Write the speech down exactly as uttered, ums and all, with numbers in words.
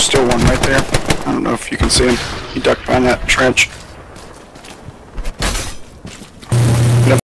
still one right there. I don't know if you can see him. He ducked behind that trench.